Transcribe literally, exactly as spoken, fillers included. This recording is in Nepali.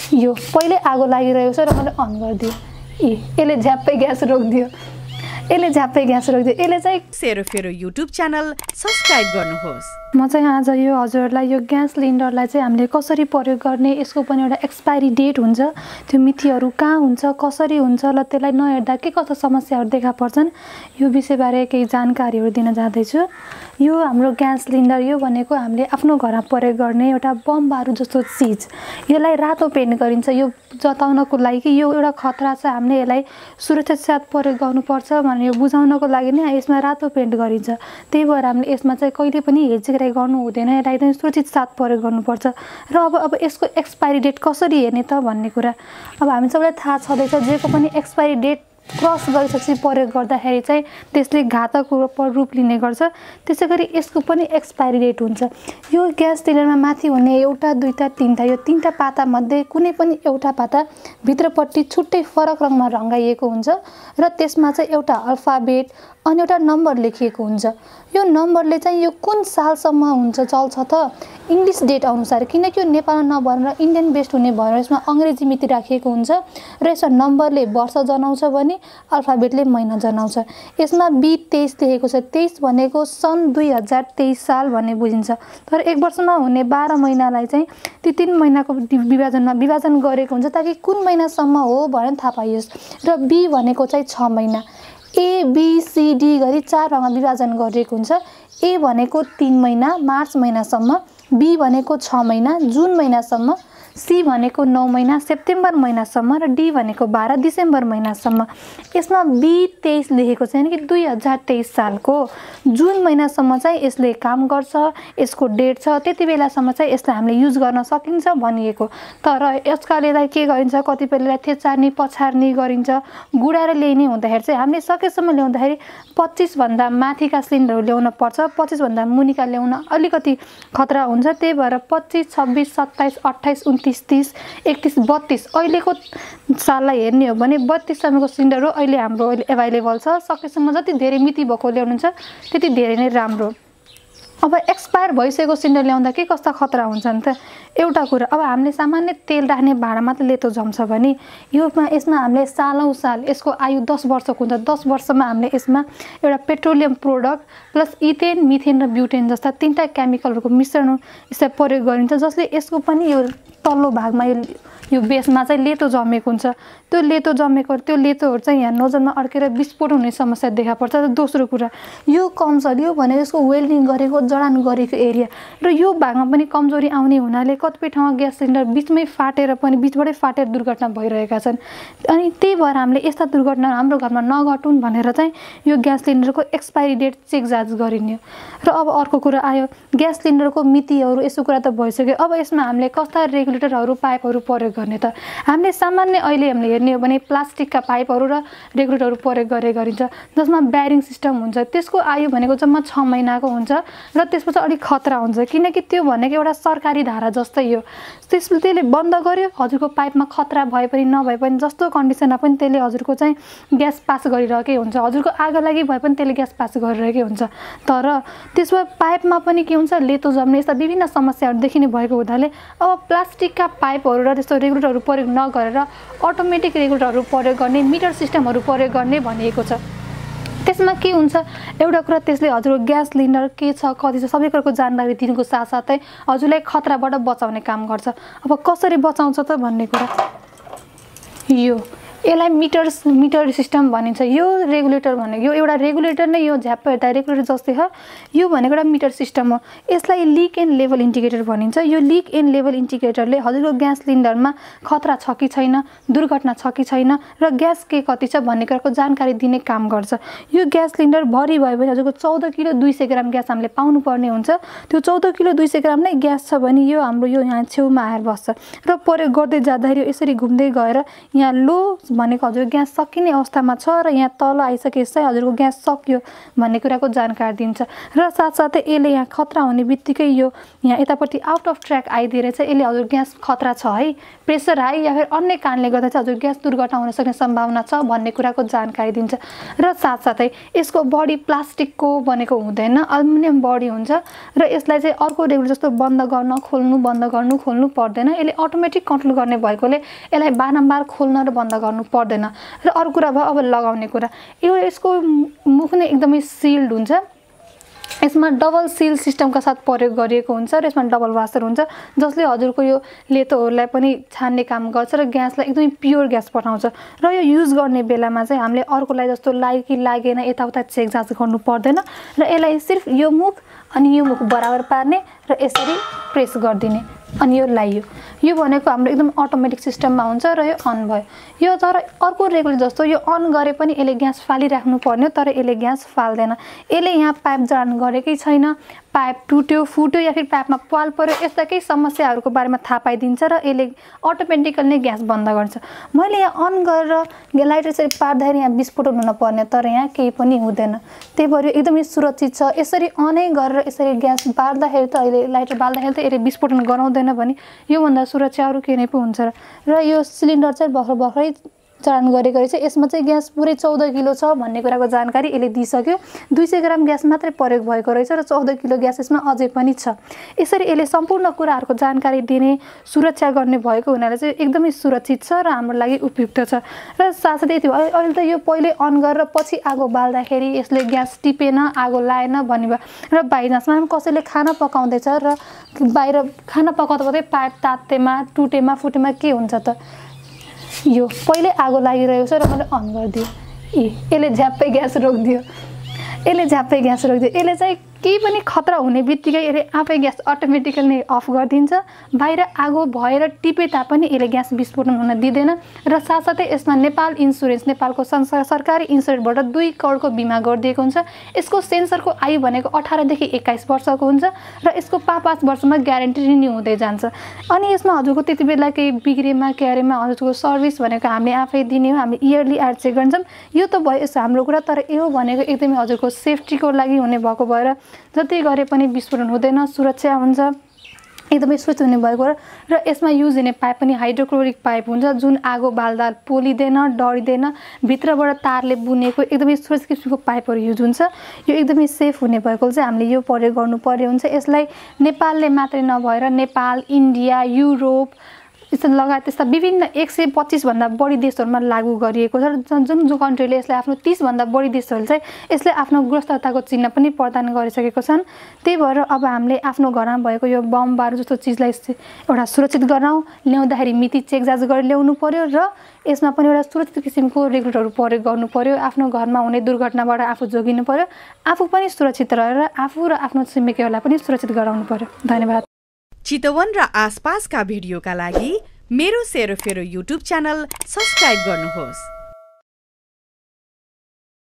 यो पहिले आगो लागिरहेको छ र मैले अन गरिदिएँ ए यसले झ्याप्पै ग्यास रोकिदियो यसले झ्याप्पै ग्यास रोकिदियो यसले चाहिँ मेरोसेरोफेरो युट्युब च्यानल सब्स्क्राइब गर्नुहोस्। म चाहिँ आज यो हजुरहरूलाई यो ग्यास सिलिन्डरलाई चाहिँ हामीले कसरी प्रयोग गर्ने यसको पनि एउटा एक्सपायरी डेट हुन्छ त्यो मितिहरू कहाँ हुन्छ कसरी हुन्छ ल त्यसलाई नहेर्दा के कस्ता समस्याहरू देखा पर्छन् यो विषयबारे केही जानकारीहरू दिन जाँदैछु। यो हाम्रो ग्यास सिलिन्डर यो भनेको हामीले आफ्नो घरमा प्रयोग गर्ने एउटा बम बारुद जस्तो चिज यसलाई रातो पेन्ट गरिन्छ यो जताउनको लागि कि यो एउटा खतरा छ हामीले यसलाई सुरक्षाका साथ प्रयोग गर्नुपर्छ भनेर यो बुझाउनको लागि नै यसमा रातो पेन्ट गरिन्छ। त्यही भएर हामीले यसमा चाहिँ कहिले पनि हेरचेक्राइ गर्नु हुँदैन यसलाई एकदम सुरक्षित साथ प्रयोग गर्नुपर्छ। र अब अब यसको एक्सपायरी डेट कसरी हेर्ने त भन्ने कुरा अब हामी सबैलाई थाहा छँदैछ जेको पनि एक्सपायरी डेट क्रस गरिसकेपछि प्रयोग गर्दाखेरि चाहिँ त्यसले घातक रूप लिने गर्छ। त्यसै गरी यसको पनि एक्सपायरी डेट हुन्छ। यो ग्यास सिलिन्डरमा माथि हुने एउटा दुईटा तिनटा यो तिनटा पाता मध्ये कुनै पनि एउटा पाता भित्रपट्टि छुट्टै फरक रङमा रङ्गाइएको हुन्छ र त्यसमा चाहिँ एउटा अल्फाबेट अनि एउटा नम्बर लेखिएको हुन्छ। यो नम्बरले चाहिँ यो कुन सालसम्म हुन्छ चल्छ त इङ्ग्लिस डेट अनुसार किनकि यो नेपालमा नभएर इन्डियन बेस्ड हुने भएर यसमा अङ्ग्रेजी मिति राखिएको हुन्छ र यसमा नम्बरले वर्ष जनाउँछ भने अल्फाबेटले महिना जनाउँछ। यसमा बी तेइस लेखेको छ तेइस भनेको सन् दुई हजार तेइस साल भन्ने बुझिन्छ तर एक वर्षमा हुने बाह्र महिनालाई चाहिँ ती तिन महिनाको विभाजनमा विभाजन गरेको हुन्छ ताकि कुन महिनासम्म हो भनेर थाहा पाइयोस् र बी भनेको चाहिँ छ महिना ए बी सी डी गरी चार भागमा विभाजन गरिएको हुन्छ। ए भनेको तीन महिना मार्च महिनासम्म बी भनेको छ महिना जुन महिनासम्म सी भनेको नौ महिना सेप्टेम्बर महिनासम्म र डी भनेको बाह्र डिसेम्बर महिनासम्म। यसमा बी तेइस लेखेको छ यानि कि दुई हजार तेइस सालको जुन महिनासम्म चाहिँ यसले काम गर्छ यसको डेट छ त्यति बेलासम्म चाहिँ यसलाई हामीले युज गर्न सकिन्छ भनिएको। तर यसकाले के गरिन्छ कतिपयलाई थेचार्नी पछार्नी गरिन्छ गुडाएर ल्याइने हुँदाखेरि चाहिँ हामीले सकेसम्म ल्याउँदाखेरि पच्चिसभन्दा माथिका सिलिन्डरहरू ल्याउन पर्छ पच्चिसभन्दा मुनिका ल्याउन अलिकति खतरा हुन्छ। त्यही भएर पच्चिस छब्बिस सत्ताइस अट्ठाइस उन्तिस तीस एकतिस बत्तिस अहिलेको साललाई हेर्ने हो भने बत्तिससम्मको सिलिन्डर हो अहिले हाम्रो अहिले एभाइलेबल छ। सकेसम्म जति धेरै मिति भएको ल्याउनुहुन्छ त्यति धेरै नै राम्रो। अब एक्सपायर भइसकेको सिलिन्डर ल्याउँदा के कस्ता खतरा हुन्छन् त एउटा कुरा अब हामीले सामान्य तेल राख्ने भाँडा मात्र लेतो जम्छ भने योमा यसमा हामीले सालौँ साल यसको आयु दस वर्षको हुन्छ। दस वर्षमा हामीले यसमा एउटा petroleum product plus ethane methane र ब्युटेन जस्ता तिनवटा केमिकलहरूको मिश्रण यसलाई प्रयोग गरिन्छ जसले यसको पनि यो तल्लो भागमा यो यो बेसमा चाहिँ लेतो जमेको हुन्छ। त्यो लेतो जमेको त्यो लेतोहरू चाहिँ यहाँ नोजलमा अड्केर विस्फोट हुने समस्या देखा पर्छ। र दोस्रो कुरा यो कमजोरी हो भने यसको वेल्डिङ गरेको जडान गरेको एरिया र यो भागमा पनि कमजोरी आउने हुनाले कतिपय ठाउँमा ग्यास सिलिन्डर बिचमै फाटेर पनि बिचबाटै फाटेर दुर्घटना भइरहेका छन्। अनि त्यही भएर हामीले यस्ता दुर्घटना हाम्रो घरमा नघटुन् भनेर चाहिँ यो ग्यास सिलिन्डरको एक्सपायरी डेट चेक जाँच गरिने। र अब अर्को कुरा आयो ग्यास सिलिन्डरको मितिहरू यसो कुरा त भइसक्यो। अब यसमा हामीले कस्ता रेगुलेटरहरू पाइपहरू प्रयोग गर्ने त हामीले सामान्य अहिले हामीले हेर्ने हो भने प्लास्टिकका पाइपहरू र रेगुलेटरहरू प्रयोग गरे गरिन्छ जसमा ब्यारिङ सिस्टम हुन्छ। त्यसको आयु भनेको जम्मा छ महिनाको हुन्छ र त्यसपछि अलिक खतरा हुन्छ किनकि त्यो भनेको एउटा सरकारी धारा जस्तै हो। त्यसले त्यसले बन्द गर्यो हजुरको पाइपमा खतरा भए पनि नभए पनि जस्तो कन्डिसनमा पनि त्यसले हजुरको चाहिँ ग्यास पास गरिरहेकै हुन्छ हजुरको आगो लागि भए पनि त्यसले ग्यास पास गरिरहेकै हुन्छ। तर त्यसमा पाइपमा पनि के हुन्छ लेतो जम्ने यस्ता विभिन्न समस्याहरू देखिने भएको हुनाले अब प्लास्टिकका पाइपहरू र त्यस्तो रेगुलेटरहरू प्रयोग नगरेर अटोमेटिक रेगुलेटरहरू प्रयोग गर्ने मिटर सिस्टमहरू प्रयोग गर्ने भनिएको छ। त्यसमा के हुन्छ एउटा कुरा त्यसले हजुरको ग्यास सिलिन्डर के छ कति छ सबै कुराको जानकारी दिनुको साथसाथै हजुरलाई खतराबाट बचाउने काम गर्छ। अब कसरी बचाउँछ त भन्ने कुरा यो यसलाई मिटर मिटर सिस्टम भनिन्छ। यो रेगुलेटर भनेको यो एउटा रेगुलेटर नै यो झ्याप्प हेर्दा रेगुलेटर जस्तै हो यो भनेको एउटा मिटर सिस्टम हो। यसलाई लिक एन्ड लेभल इन्डिकेटर भनिन्छ। यो लिक एन्ड लेभल इन्डिकेटरले हजुरको ग्यास सिलिन्डरमा खतरा छ कि छैन दुर्घटना छ कि छैन र ग्यास के कति छ भन्ने कुराको जानकारी दिने काम गर्छ। यो ग्यास सिलिन्डर भरि भयो भने हजुरको चौध किलो दुई सय ग्राम ग्यास हामीले पाउनुपर्ने हुन्छ। त्यो चौध किलो दुई सय ग्राम नै ग्यास छ भने यो हाम्रो यो यहाँ छेउमा आएर बस्छ र प्रयोग गर्दै जाँदाखेरि यसरी घुम्दै गएर यहाँ लो भनेको हजुर ग्यास सकिने अवस्थामा छ र यहाँ तल आइसकेपछि चाहिँ हजुरको ग्यास सक्यो भन्ने कुराको जानकारी दिन्छ र साथसाथै यसले यहाँ खतरा हुने बित्तिकै यो यहाँ यतापट्टि आउट अफ ट्र्याक आइदिएर चाहिँ यसले हजुर ग्यास खतरा छ है, प्रेसर हाई या फिर अन्य कारणले गर्दा चाहिँ हजुर ग्यास दुर्घटना हुन सक्ने सम्भावना छ भन्ने कुराको जानकारी दिन्छ र साथसाथै यसको बडी प्लास्टिकको बनेको हुँदैन, एल्युमिनियम बडी हुन्छ र यसलाई चाहिँ अर्को रेगुलेटर जस्तो बन्द गर्न खोल्नु बन्द गर्नु खोल्नु पर्दैन। यसले अटोमेटिक कन्ट्रोल गर्ने भएकोले यसलाई बारम्बार खोल्न र बन्द गर्नु पर्दैन। र अरू कुरा भयो अब लगाउने कुरा, यो यसको मुख नै एकदमै सिल्ड हुन्छ, यसमा डबल सिल सिस्टमका साथ प्रयोग गरिएको हुन्छ र यसमा डबल वासर हुन्छ जसले हजुरको यो लेतोहरूलाई पनि छान्ने काम गर्छ र ग्यासलाई एकदमै प्योर ग्यास पठाउँछ। र यो युज गर्ने बेलामा चाहिँ हामीले अर्कोलाई जस्तो लाग्यो कि लागेन यताउता चेक जाँच गर्नु पर्दैन र यसलाई सिर्फ यो मुख अनि यो मुख बराबर पार्ने र यसरी प्रेस गरिदिने अनि यो लाइयो। यो भनेको हाम्रो एकदम अटोमेटिक सिस्टममा हुन्छ र यो अन भयो। यो तर अर्को रेगुलेटर जस्तो यो अन गरे पनि यसले ग्यास फालिराख्नु पर्ने, तर यसले ग्यास फाल्दैन। यसले यहाँ पाइप जडान गरेकै छैन, पाइप टुट्यो फुट्यो या फिर पाइपमा पाल पर्यो यस्ता केही समस्याहरूको बारेमा थाहा पाइदिन्छ र यसले अटोमेटिकली नै ग्यास बन्द गर्छ। मैले यहाँ अन गरेर लाइटर चाहिँ पार्दाखेरि यहाँ विस्फोटन हुन पर्ने, तर यहाँ केही पनि हुँदैन। त्यही भएर एकदमै सुरक्षित छ। यसरी अनै गरेर यसरी ग्यास बाल्दाखेरि त अहिले लाइटर बाल्दाखेरि त यसले विस्फोटन गराउँदैन भने योभन्दा सुरक्षा अरू के नै पो हुन्छ र र यो सिलिन्डर चाहिँ भर्खर भर्खरै चलान गरेको रहेछ। यसमा चाहिँ ग्यास पुरै चौध किलो छ भन्ने कुराको जानकारी यसले दिइसक्यो। दुई सय ग्राम ग्यास मात्रै प्रयोग भएको रहेछ र चौध किलो ग्यास यसमा अझै पनि छ। यसरी यसले सम्पूर्ण कुराहरूको जानकारी दिने सुरक्षा गर्ने भएको हुनाले चाहिँ एकदमै सुरक्षित छ र हाम्रो लागि उपयुक्त छ। र साथसाथै यति भयो, अहिले त यो पहिले अन गरेर पछि आगो बाल्दाखेरि यसले ग्यास टिपेन आगो लाएन भन्ने भयो र बाइचान्समा कसैले खाना पकाउँदैछ र बाहिर खाना पकाउँदा पकाउँदै पाइप तातेमा टुटेमा फुटेमा के हुन्छ त, यो पहिले आगो लागिरहेको छ र मैले अन गरिदियो, ए यसले झ्याप्पै ग्यास रोकिदियो यसले झ्याप्पै ग्यास रोकिदियो यसले चाहिँ केही पनि खतरा हुने बित्तिकै यसले आफै ग्यास अटोमेटिकली नै अफ गरिदिन्छ। बाहिर आगो भएर टिपे तापनि यसले ग्यास विस्फोटन हुन दिँदैन। र साथसाथै यसमा नेपाल इन्सुरेन्स नेपालको सरकारी इन्सुरेन्सबाट दुई करोडको बिमा गरिदिएको हुन्छ। यसको सेन्सरको आयु भनेको अठारदेखि एक्काइस वर्षको हुन्छ र यसको पाँच पाँच वर्षमा ग्यारेन्टी रिन्यू हुँदै जान्छ। अनि यसमा हजुरको त्यति बेला केही बिग्रेमा क्यारेमा हजुरको सर्भिस भनेको हामीले आफै दिने हो, हामीले इयरली एड चेक गर्छौँ। यो त भयो यस्तो हाम्रो कुरा, तर यो भनेको एकदमै हजुरको सेफ्टीको लागि हुने भएको भएर जति गरे पनि विस्फोटन हुँदैन, सुरक्षा हुन्छ, एकदमै सुरक्षित हुने भएको र यसमा युज हुने पाइप पनि हाइड्रोक्लोरिक पाइप हुन्छ जुन आगो बाल्दा पोलिँदैन डढिँदैन, भित्रबाट तारले बुनेको एकदमै सुरक्षित किसिमको पाइपहरू युज हुन्छ। यो एकदमै सेफ हुने भएको चाहिँ हामीले यो प्रयोग गर्नु पर्ने हुन्छ। यसलाई नेपालले मात्रै नभएर नेपाल, इन्डिया, युरोप यस्तो लगायत त्यस्ता विभिन्न एक सय पच्चिसभन्दा बढी देशहरूमा लागू गरिएको छ। जुन जो कन्ट्रीले यसलाई आफ्नो तीसभन्दा बढी देशहरूले चाहिँ यसले आफ्नो गुणस्तरताको चिन्ह पनि प्रदान गरिसकेको छन्। त्यही भएर अब हामीले आफ्नो घरमा भएको यो बम बारुद जस्तो चिजलाई एउटा सुरक्षित गराउँ, ल्याउँदाखेरि मिति चेक जाँच गरेर ल्याउनु पर्यो र यसमा पनि एउटा सुरक्षित किसिमको रेगुलेटरहरू प्रयोग गर्नु पर्यो। आफ्नो घरमा हुने दुर्घटनाबाट आफू जोगिनु पर्यो, आफू पनि सुरक्षित रहेर आफू र आफ्नो छिमेकीहरूलाई पनि सुरक्षित गराउनु पर्यो। धन्यवाद। चितवन र आसपासका भिडियोका लागि मेरो सेरोफेरो युट्युब च्यानल सब्स्क्राइब गर्नुहोस्।